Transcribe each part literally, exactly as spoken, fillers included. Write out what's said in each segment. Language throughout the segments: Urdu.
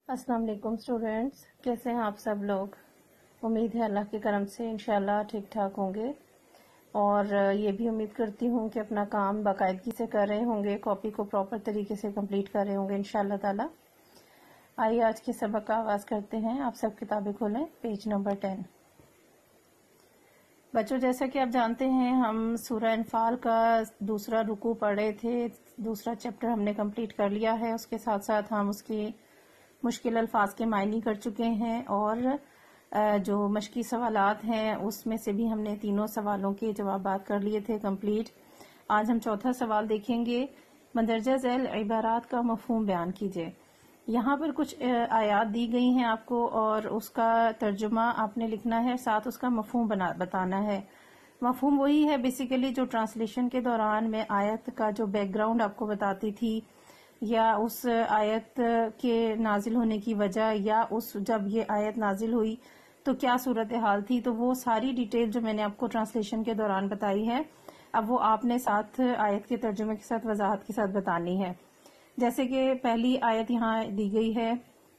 السلام علیکم اسٹوڈینٹس، کیسے ہیں آپ سب لوگ؟ امید ہے اللہ کے کرم سے انشاءاللہ ٹھیک ٹھاک ہوں گے، اور یہ بھی امید کرتی ہوں کہ اپنا کام باقاعدگی سے کر رہے ہوں گے، کاپی کو پراپر طریقے سے کمپلیٹ کر رہے ہوں گے انشاءاللہ تعالی۔ آئیے آج کے سبق کا آغاز کرتے ہیں۔ آپ سب کتابیں کھولیں، پیج نمبر ٹین۔ بچوں، جیسا کہ آپ جانتے ہیں ہم سورہ انفال کا دوسرا رکوع پڑھ رہے تھے، دوسرا چیپٹر ہم نے کمپلیٹ کر لیا ہے، اس کے ساتھ ساتھ ہم اس کی مشکل الفاظ کے معنی کر چکے ہیں، اور جو مشقی سوالات ہیں اس میں سے بھی ہم نے تینوں سوالوں کے جوابات کر لیے تھے کمپلیٹ۔ آج ہم چوتھا سوال دیکھیں گے۔ مندرجہ ذیل عبارات کا مفہوم بیان کیجیے۔ یہاں پر کچھ آیات دی گئی ہیں آپ کو، اور اس کا ترجمہ آپ نے لکھنا ہے، ساتھ اس کا مفہوم بنا بتانا ہے۔ مفہوم وہی ہے بیسیکلی جو ٹرانسلیشن کے دوران میں آیت کا جو بیک گراؤنڈ آپ کو بتاتی تھی، یا اس آیت کے نازل ہونے کی وجہ، یا اس جب یہ آیت نازل ہوئی تو کیا صورتحال تھی، تو وہ ساری ڈیٹیل جو میں نے آپ کو ٹرانسلیشن کے دوران بتائی ہے، اب وہ آپ نے ساتھ آیت کے ترجمے کے ساتھ وضاحت کے ساتھ بتانی ہے۔ جیسے کہ پہلی آیت یہاں دی گئی ہے،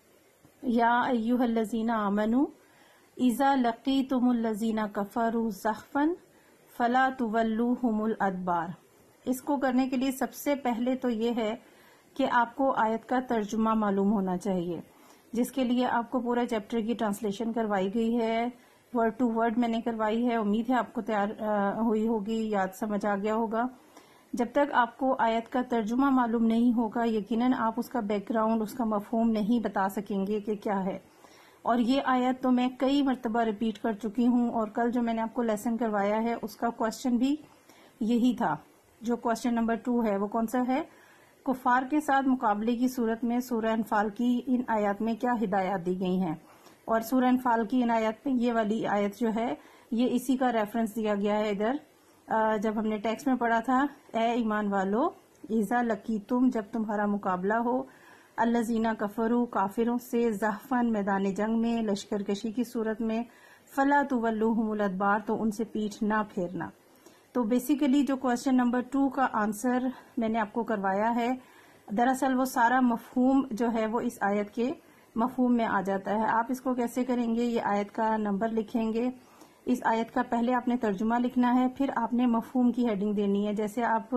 یا ایھا الذین آمنوا اذا لقیتم الذین کفروا زحفا فلا تولوہم الادبار۔ اس کو کرنے کے لیے سب سے پہلے تو یہ ہے کہ آپ کو آیت کا ترجمہ معلوم ہونا چاہیے، جس کے لیے آپ کو پورے چیپٹر کی ٹرانسلیشن کروائی گئی ہے، ورڈ ٹو ورڈ میں نے کروائی ہے۔ امید ہے آپ کو تیار ہوئی ہوگی، یاد سمجھ آ گیا ہوگا۔ جب تک آپ کو آیت کا ترجمہ معلوم نہیں ہوگا، یقیناً آپ اس کا بیک گراؤنڈ، اس کا مفہوم نہیں بتا سکیں گے کہ کیا ہے۔ اور یہ آیت تو میں کئی مرتبہ ریپیٹ کر چکی ہوں، اور کل جو میں نے آپ کو لیسن کروایا ہے اس کا کوشچن بھی یہی تھا۔ جو کوشچن نمبر ٹو ہے وہ کون سا ہے؟ کفار کے ساتھ مقابلے کی صورت میں سورہ انفال کی ان آیات میں کیا ہدایات دی گئی ہیں؟ اور سورہ انفال کی ان آیات میں یہ والی آیت جو ہے یہ اسی کا ریفرنس دیا گیا ہے ادھر، جب ہم نے ٹیکسٹ میں پڑھا تھا، اے ایمان والو اذا لقیتم، جب تمہارا مقابلہ ہو، الذین کفروا، کافروں سے، زحفاً، میدان جنگ میں، لشکر کشی کی صورت میں، فلا تولوہم الادبار، تو ان سے پیٹھ نہ پھیرنا۔ تو بیسیکلی جو کوشچن نمبر ٹو کا آنسر میں نے آپ کو کروایا ہے، دراصل وہ سارا مفہوم جو ہے وہ اس آیت کے مفہوم میں آ جاتا ہے۔ آپ اس کو کیسے کریں گے؟ یہ آیت کا نمبر لکھیں گے، اس آیت کا پہلے آپ نے ترجمہ لکھنا ہے، پھر آپ نے مفہوم کی ہیڈنگ دینی ہے۔ جیسے آپ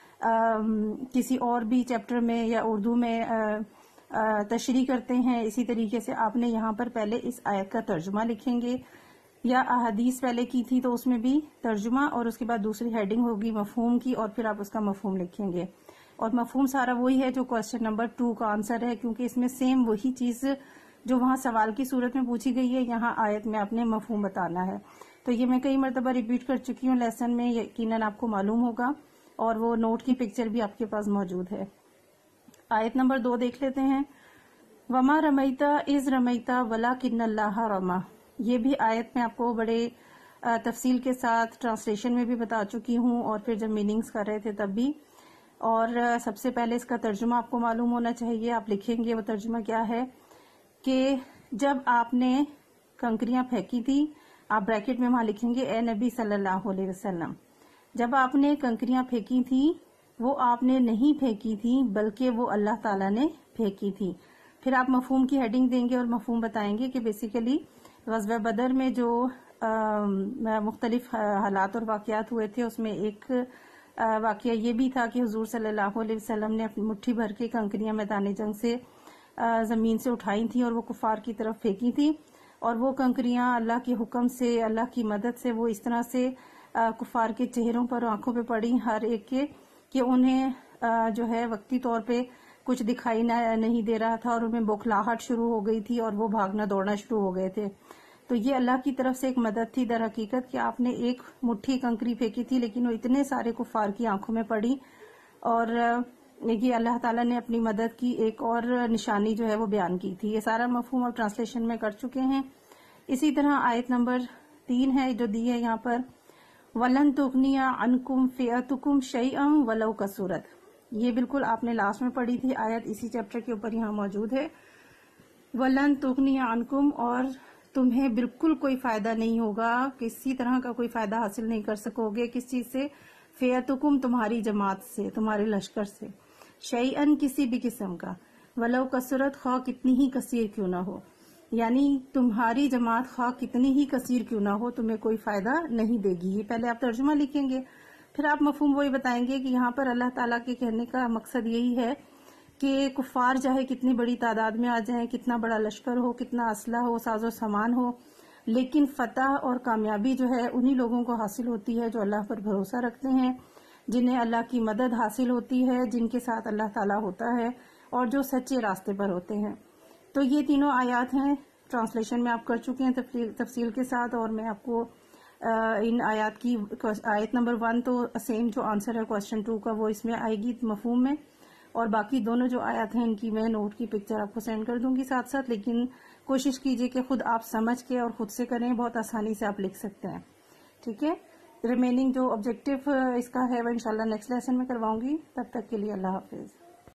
کسی اور بھی چیپٹر میں یا اردو میں تشریح کرتے ہیں، اسی طریقے سے آپ نے یہاں پر پہلے اس آیت کا ترجمہ لکھیں گے، یا احادیث پہلے کی تھی تو اس میں بھی ترجمہ، اور اس کے بعد دوسری ہیڈنگ ہوگی مفہوم کی، اور پھر آپ اس کا مفہوم لکھیں گے۔ اور مفہوم سارا وہی ہے جو کوشچن نمبر ٹو کا آنسر ہے، کیونکہ اس میں سیم وہی چیز جو وہاں سوال کی صورت میں پوچھی گئی ہے، یہاں آیت میں آپ نے مفہوم بتانا ہے۔ تو یہ میں کئی مرتبہ ریپیٹ کر چکی ہوں لیسن میں، یقیناً آپ کو معلوم ہوگا، اور وہ نوٹ کی پکچر بھی آپ کے پاس موجود ہے۔ آیت نمبر دو دیکھ لیتے ہیں۔ وما رمیتا اذ رمیتا ولکن اللہ رما۔ یہ بھی آیت میں آپ کو بڑے تفصیل کے ساتھ ٹرانسلیشن میں بھی بتا چکی ہوں، اور پھر جب میننگز کر رہے تھے تب بھی۔ اور سب سے پہلے اس کا ترجمہ آپ کو معلوم ہونا چاہیے، آپ لکھیں گے وہ ترجمہ کیا ہے، کہ جب آپ نے کنکریاں پھینکی تھی، آپ بریکٹ میں وہاں لکھیں گے اے نبی صلی اللہ علیہ وسلم، جب آپ نے کنکریاں پھینکی تھی وہ آپ نے نہیں پھینکی تھی بلکہ وہ اللہ تعالیٰ نے پھینکی تھی۔ پھر آپ مفہوم کی ہیڈنگ دیں گے اور مفہوم بتائیں گے کہ بیسیکلی غزوہ بدر میں جو مختلف حالات اور واقعات ہوئے تھے، اس میں ایک واقعہ یہ بھی تھا کہ حضور صلی اللہ علیہ وسلم نے اپنی مٹھی بھر کے کنکریاں میدان جنگ سے زمین سے اٹھائی تھیں اور وہ کفار کی طرف پھینکی تھی، اور وہ کنکریاں اللہ کے حکم سے، اللہ کی مدد سے وہ اس طرح سے کفار کے چہروں پر، آنکھوں پہ پڑی ہر ایک کے، کہ انہیں جو ہے وقتی طور پہ کچھ دکھائی نہیں دے رہا تھا، اور انہیں بوکھلاہٹ شروع ہو گئی تھی، اور وہ بھاگنا دوڑنا شروع ہو گئے تھے۔ تو یہ اللہ کی طرف سے ایک مدد تھی در حقیقت، کہ آپ نے ایک مٹھی کنکری پھینکی تھی لیکن وہ اتنے سارے کفار کی آنکھوں میں پڑی، اور یہ اللہ تعالیٰ نے اپنی مدد کی ایک اور نشانی جو ہے وہ بیان کی تھی۔ یہ سارا مفہوم اور ٹرانسلیشن میں کر چکے ہیں۔ اسی طرح آیت نمبر تین ہے جو دی ہے یہاں پر، وَلَن تُغْنِيَ عَنْكُمْ فِئَتُكُمْ شَيْئًا وَلَوْ كَثُرَتْ۔ یہ بالکل آپ نے لاسٹ میں پڑھی تھی آیت، اسی چیپٹر کے اوپر یہاں موجود ہے۔ وَلَن تُغْنِيَ عَنْكُمْ، اور تمہیں بالکل کوئی فائدہ نہیں ہوگا، کسی طرح کا کوئی فائدہ حاصل نہیں کر سکو گے، کس چیز سے؟ فِئَتُكُمْ، تمہاری جماعت سے، تمہارے لشکر سے، شَيْئًا، کسی بھی قسم کا، ولو کثرت خواہ کتنی ہی کثیر کیوں نہ ہو، یعنی تمہاری جماعت خواہ کتنی ہی کثیر کیوں نہ ہو تمہیں کوئی فائدہ نہیں دے گی. یہ پہلے آپ ترجمہ لکھیں گے، پھر آپ مفہوم وہی بتائیں گے کہ یہاں پر اللہ تعالیٰ کے کہنے کا مقصد یہی ہے کہ کفار چاہے کتنی بڑی تعداد میں آ جائیں، کتنا بڑا لشکر ہو، کتنا اسلحہ ہو، ساز و سامان ہو، لیکن فتح اور کامیابی جو ہے انہی لوگوں کو حاصل ہوتی ہے جو اللہ پر بھروسہ رکھتے ہیں، جنہیں اللہ کی مدد حاصل ہوتی ہے، جن کے ساتھ اللہ تعالیٰ ہوتا ہے اور جو سچے راستے پر ہوتے ہیں. تو یہ تینوں آیات ہیں، ٹرانسلیشن میں آپ کر چکے ہیں تفصیل کے ساتھ، اور میں آپ کو ان آیات کی آیت نمبر ون تو سیم جو آنسر ہے کوشچن ٹو کا وہ اس میں آئے گی مفہوم میں، اور باقی دونوں جو آیات ہیں ان کی میں نوٹ کی پکچر آپ کو سینڈ کر دوں گی ساتھ ساتھ. لیکن کوشش کیجئے کہ خود آپ سمجھ کے اور خود سے کریں، بہت آسانی سے آپ لکھ سکتے ہیں. ٹھیک ہے، ریمیننگ جو آبجیکٹو اس کا ہے وہ انشاءاللہ نیکسٹ لیسن میں کرواؤں گی. تب تک کے لیے اللہ حافظ.